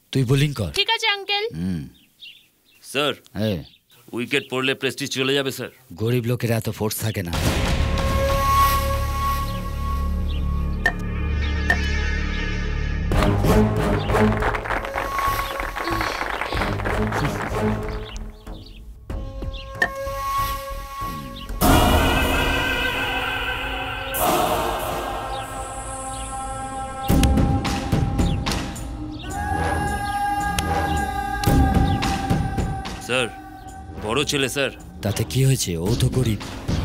তুই বোলিং কর। ঠিক আছে আঙ্কেল। স্যার হ্যাঁ, উইকেট পড়লে প্রেস্টিজ চলে যাবে স্যার। গরিব লোকের এত ফোর্স থাকে না। স্যার বড় ছেলে স্যার। তাতে কি হয়েছে, ও তো গরিব।